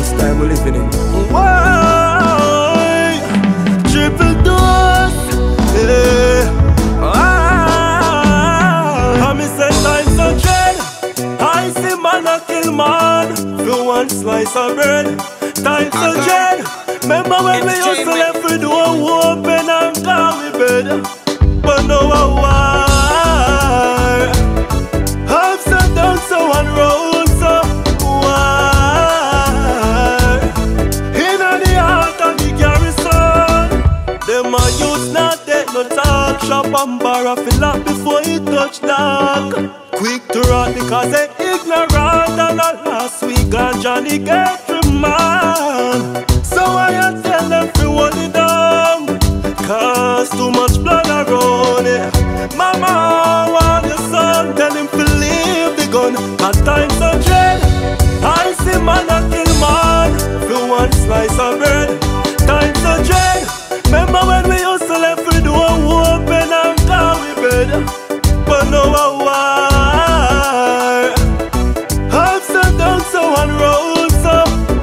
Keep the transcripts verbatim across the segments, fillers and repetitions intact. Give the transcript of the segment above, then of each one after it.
dangerous time we're living in. Why? Triple dose, yeah. Ah, I me say time so dread. I see man a kill man for one slice of bread. Time so dread. Remember when we used to left the door open and call we bed. But no I why I've sat down so and roll so why inna the heart of the garrison them a youth not take no talk. Shop and borrow fill up before he touch dark. Quick to rot because they ignorant. And a last week and Johnny get remand. So I tell them to hold it down, cause too much blood around it. Mama want your son, tell him to leave the gun. At times so dread, I see man a kill man for one slice of bread. Times so dread, remember when we used to left the door open and call we bed. But no I why I've sat down so and rolled so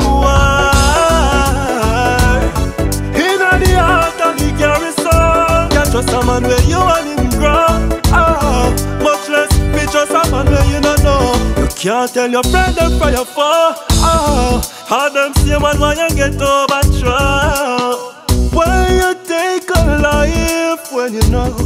why inna the heart of the garrison. Can't trust a man where you and him grow. Oh, much less be just a man where you don't know. You can't tell your friend them for your foe. Oh, how them see man when you get overthrown. Why you take a life when you know